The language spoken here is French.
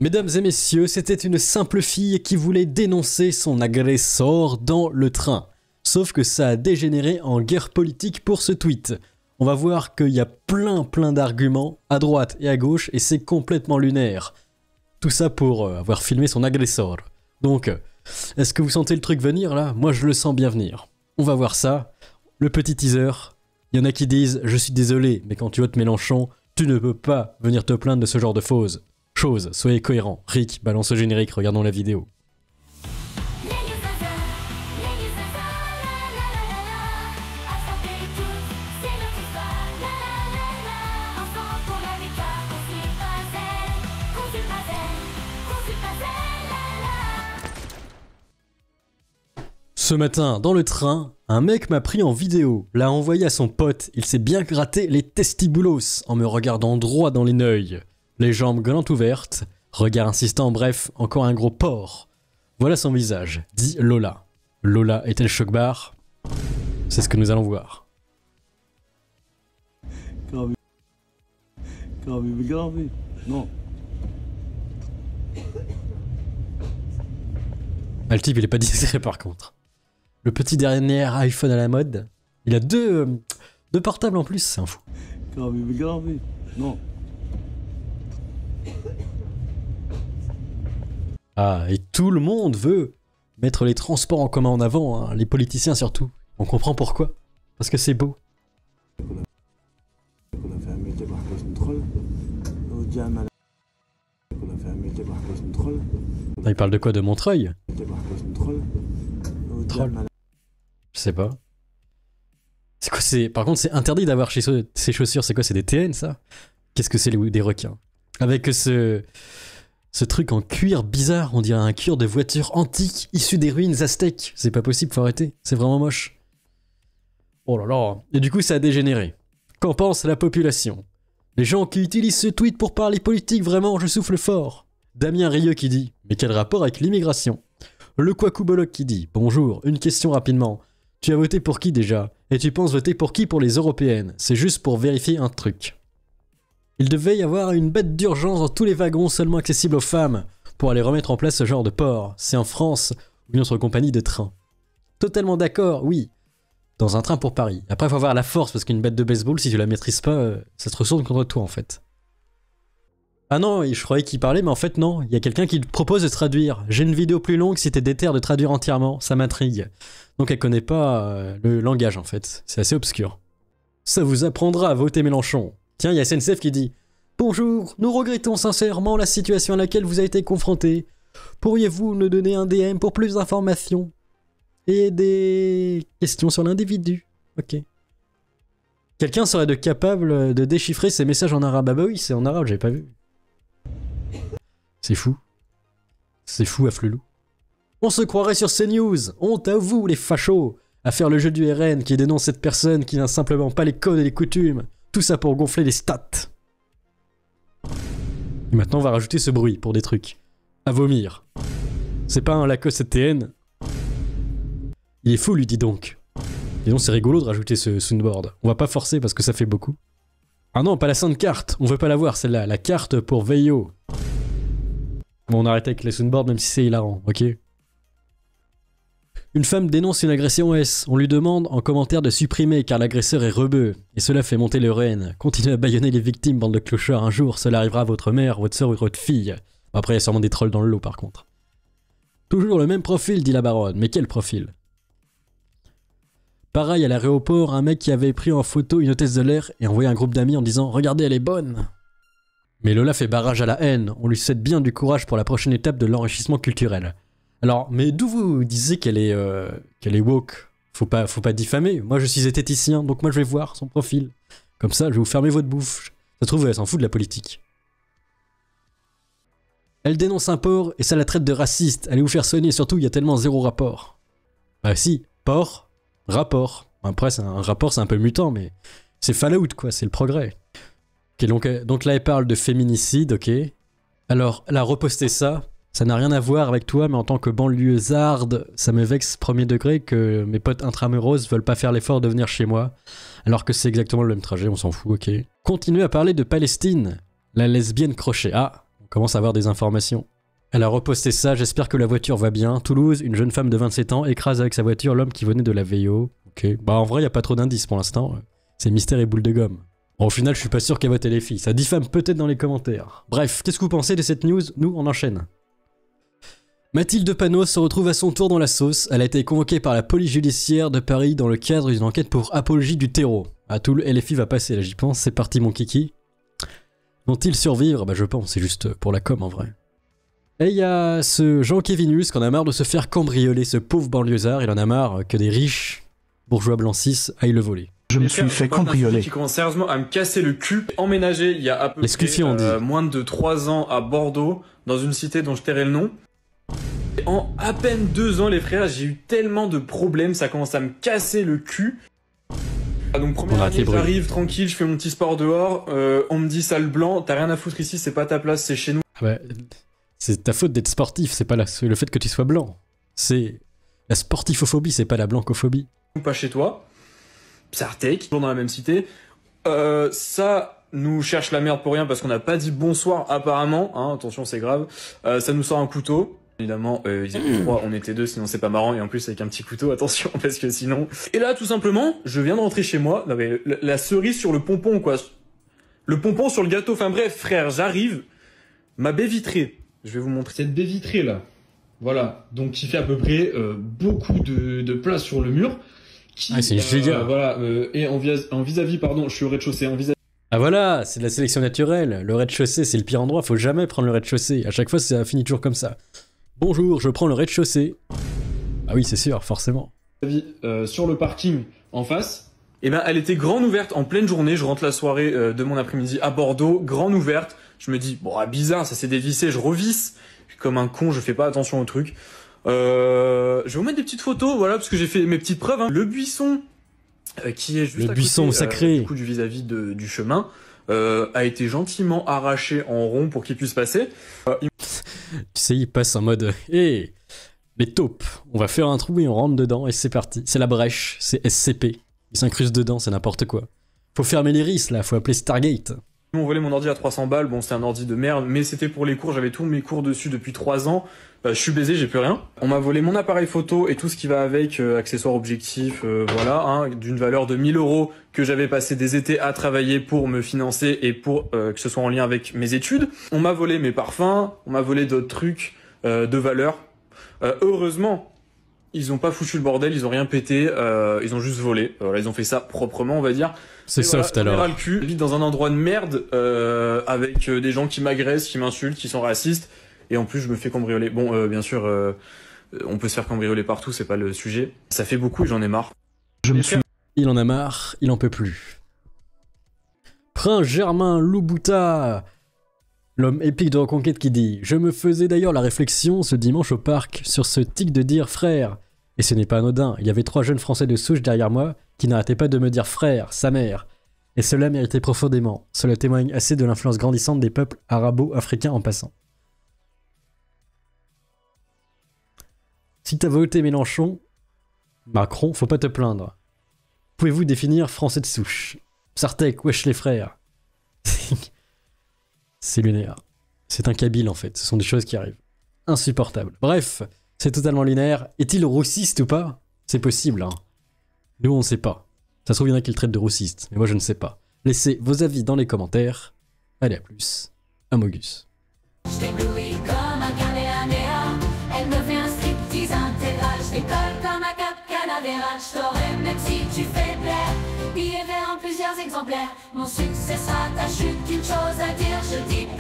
Mesdames et messieurs, c'était une simple fille qui voulait dénoncer son agresseur dans le train. Sauf que ça a dégénéré en guerre politique pour ce tweet. On va voir qu'il y a plein d'arguments à droite et à gauche et c'est complètement lunaire. Tout ça pour avoir filmé son agresseur. Donc, est-ce que vous sentez le truc venir là? Moi je le sens bien venir. On va voir ça. Le petit teaser. Il y en a qui disent « Je suis désolé, mais quand tu votes Mélenchon, tu ne peux pas venir te plaindre de ce genre de choses. Soyez cohérents. Rick, balance le générique, regardons la vidéo. » Ce matin, dans le train, un mec m'a pris en vidéo, l'a envoyé à son pote, il s'est bien gratté les testiboulos en me regardant droit dans les neuils. Les jambes grandes ouvertes, regard insistant, bref, encore un gros porc. Voilà son visage, dit Lola. Lola est-elle choc-barre? C'est ce que nous allons voir. Non. Ah, le type il est pas discret par contre. Le petit dernier iPhone à la mode. Il a deux portables en plus, c'est un fou. Non. Ah, et tout le monde veut mettre les transports en commun en avant, hein, les politiciens surtout. On comprend pourquoi. Parce que c'est beau. Il parle de quoi? De Montreuil? Troll. Je sais pas. C'est quoi? Par contre, c'est interdit d'avoir chez ces chaussures. C'est quoi? C'est des TN, ça? Qu'est-ce que c'est des requins? Avec ce truc en cuir bizarre, on dirait un cuir de voiture antique issu des ruines aztèques. C'est pas possible, faut arrêter. C'est vraiment moche. Oh là là. Et du coup, ça a dégénéré. Qu'en pense la population? Les gens qui utilisent ce tweet pour parler politique, vraiment, je souffle fort. Damien Rieu qui dit « Mais quel rapport avec l'immigration ?» Le Kwaku Bolok qui dit « Bonjour, une question rapidement. Tu as voté pour qui déjà? Et tu penses voter pour qui pour les européennes? C'est juste pour vérifier un truc. » Il devait y avoir une bête d'urgence dans tous les wagons seulement accessibles aux femmes pour aller remettre en place ce genre de port. C'est en France ou une autre compagnie de train. Totalement d'accord, oui. Dans un train pour Paris. Après, il faut avoir la force parce qu'une bête de baseball, si tu la maîtrises pas, ça se retourne contre toi en fait. Ah non, je croyais qu'il parlait, mais en fait non. Il y a quelqu'un qui propose de traduire. J'ai une vidéo plus longue si t'es déter de traduire entièrement. Ça m'intrigue. Donc elle connaît pas le langage en fait. C'est assez obscur. Ça vous apprendra à voter Mélenchon. Tiens, il y a SNCF qui dit « Bonjour, nous regrettons sincèrement la situation à laquelle vous avez été confronté. Pourriez-vous nous donner un DM pour plus d'informations et des questions sur l'individu ?» Ok. Quelqu'un serait capable de déchiffrer ces messages en arabe? Ah bah oui, c'est en arabe, j'avais pas vu. C'est fou. C'est fou à Flelou. On se croirait sur CNews. Honte à vous, les fachos, à faire le jeu du RN qui dénonce cette personne qui n'a simplement pas les codes et les coutumes. Tout ça pour gonfler les stats. Et maintenant, on va rajouter ce bruit pour des trucs. À vomir. C'est pas un Lacoste TN. Il est fou, lui, dis donc. Dis donc, c'est rigolo de rajouter ce soundboard. On va pas forcer parce que ça fait beaucoup. Ah non, pas la sainte carte. On veut pas la voir, celle-là. La carte pour Veillot. Bon, on arrête avec les soundboards même si c'est hilarant, ok? Une femme dénonce une agression S. On lui demande en commentaire de supprimer car l'agresseur est rebeu. Et cela fait monter le renne. Continuez à bâillonner les victimes, bande de clochards. Un jour, cela arrivera à votre mère, votre soeur ou votre fille. Bon, après, il y a sûrement des trolls dans le lot par contre. Toujours le même profil, dit la baronne. Mais quel profil? Pareil, à l'aéroport, un mec qui avait pris en photo une hôtesse de l'air et envoyé un groupe d'amis en disant « Regardez, elle est bonne !» Mais Lola fait barrage à la haine. On lui souhaite bien du courage pour la prochaine étape de l'enrichissement culturel. Alors, mais d'où vous disiez qu'elle est woke? Faut pas diffamer. Moi, je suis zététicien, donc moi, je vais voir son profil. Comme ça, je vais vous fermer votre bouffe. Ça se trouve, elle s'en fout de la politique. Elle dénonce un porc et ça la traite de raciste. Allez vous faire soigner, surtout, il y a tellement zéro rapport. Bah si, porc, rapport. Après, un rapport, c'est un peu mutant, mais c'est Fallout, quoi, c'est le progrès. Ok, donc là, elle parle de féminicide, ok. Alors, elle a reposté ça. Ça n'a rien à voir avec toi, mais en tant que banlieusarde, ça me vexe premier degré que mes potes intramuros veulent pas faire l'effort de venir chez moi, alors que c'est exactement le même trajet, on s'en fout, ok. Continuez à parler de Palestine, la lesbienne crochet. Ah, commence à avoir des informations. Elle a reposté ça, j'espère que la voiture va bien. Toulouse, une jeune femme de 27 ans écrase avec sa voiture l'homme qui venait de la VO. Ok, bah en vrai, y a pas trop d'indices pour l'instant. C'est mystère et boule de gomme. Bon, au final, je suis pas sûr qu'elle vote les filles. Ça diffame peut-être dans les commentaires. Bref, qu'est-ce que vous pensez de cette news? Nous, on enchaîne. Mathilde Panot se retrouve à son tour dans la sauce. Elle a été convoquée par la police judiciaire de Paris dans le cadre d'une enquête pour apologie du terreau. À Toul, LFI va passer, là j'y pense. C'est parti mon kiki. Vont-ils survivre? Bah je pense, c'est juste pour la com en vrai. Et il y a ce Jean Kevinus qui en a marre de se faire cambrioler, ce pauvre banlieusard, il en a marre que des riches bourgeois blancs 6 aillent le voler. Je me suis fait cambrioler. Qui commence sérieusement à me casser le cul. Emménagé il y a à peu près moins de 3 ans à Bordeaux, dans une cité dont je tairai le nom. Et en à peine 2 ans, les frères, j'ai eu tellement de problèmes, ça commence à me casser le cul. Ah, donc première année, j'arrive tranquille, je fais mon petit sport dehors, on me dit sale blanc, t'as rien à foutre ici, c'est pas ta place, c'est chez nous. Ah bah, c'est ta faute d'être sportif, c'est pas le fait que tu sois blanc. C'est la sportifophobie, c'est pas la blancophobie. Pas chez toi. Psartek, toujours dans la même cité. Ça nous cherche la merde pour rien parce qu'on n'a pas dit bonsoir apparemment. Hein, attention, c'est grave. Ça nous sort un couteau. Évidemment, ils étaient 3, on était 2, sinon c'est pas marrant. Et en plus avec un petit couteau, attention, parce que sinon... Et là, tout simplement, je viens de rentrer chez moi. Non, mais la cerise sur le pompon, quoi. Le pompon sur le gâteau. Enfin bref, frère, j'arrive. Ma baie vitrée. Je vais vous montrer. Cette baie vitrée, là. Voilà. Donc, qui fait à peu près beaucoup de place sur le mur. Qui, c'est giga. Voilà. Et en vis-à-vis, pardon, je suis au rez-de-chaussée. En vis-à-vis. Ah voilà, c'est de la sélection naturelle. Le rez-de-chaussée, c'est le pire endroit. Faut jamais prendre le rez-de-chaussée. À chaque fois, ça finit toujours comme ça. Bonjour, je prends le rez-de-chaussée. Ah oui, c'est sûr, forcément. Sur le parking en face, et ben elle était grande ouverte en pleine journée. Je rentre la soirée de mon après-midi à Bordeaux, grande ouverte. Je me dis bon, bizarre, ça s'est dévissé, je revisse. Comme un con, je fais pas attention au truc. Je vais vous mettre des petites photos, voilà, parce que j'ai fait mes petites preuves. Hein. Le buisson qui est juste le à buisson côté, sacré, du coup du vis-à-vis du chemin, a été gentiment arraché en rond pour qu'il puisse passer. Tu sais, il passe en mode hé, les taupes, on va faire un trou et on rentre dedans et c'est parti. C'est la brèche, c'est SCP. Ils s'incrustent dedans, c'est n'importe quoi. Faut fermer les risques là, faut appeler Stargate. Ils m'ont volé mon ordi à 300 balles, bon c'est un ordi de merde, mais c'était pour les cours, j'avais tous mes cours dessus depuis 3 ans. Je suis baisé, j'ai plus rien. On m'a volé mon appareil photo et tout ce qui va avec, accessoires objectifs, voilà, hein, d'une valeur de 1000 € que j'avais passé des étés à travailler pour me financer et pour que ce soit en lien avec mes études. On m'a volé mes parfums, on m'a volé d'autres trucs de valeur. Heureusement, ils ont pas foutu le bordel, ils ont rien pété, ils ont juste volé. Voilà, ils ont fait ça proprement, on va dire. C'est soft voilà, alors. Le cul, je vis dans un endroit de merde avec des gens qui m'agressent, qui m'insultent, qui sont racistes. Et en plus, je me fais cambrioler. Bon, bien sûr, on peut se faire cambrioler partout, c'est pas le sujet. Ça fait beaucoup et j'en ai marre. Il en a marre, il en peut plus. Prince Germain Loubouta, l'homme épique de Reconquête qui dit « Je me faisais d'ailleurs la réflexion ce dimanche au parc sur ce tic de dire frère. Et ce n'est pas anodin, il y avait 3 jeunes Français de souche derrière moi qui n'arrêtaient pas de me dire frère, sa mère. Et cela méritait profondément. Cela témoigne assez de l'influence grandissante des peuples arabo-africains en passant. » Si t'as voté Mélenchon, Macron, faut pas te plaindre. Pouvez-vous définir français de souche? Sartek, wesh les frères. C'est lunaire. C'est un kabyle en fait, ce sont des choses qui arrivent. Insupportable. Bref, c'est totalement lunaire. Est-il roussiste ou pas? C'est possible, hein. Nous on ne sait pas. Ça se trouve il y en a qui le traitent de roussiste, mais moi je ne sais pas. Laissez vos avis dans les commentaires. Allez, à plus. Amogus. Je t'aurai même si tu fais plaire. Billet vert en plusieurs exemplaires. Mon succès sera ta chute, qu'une chose à dire, je dis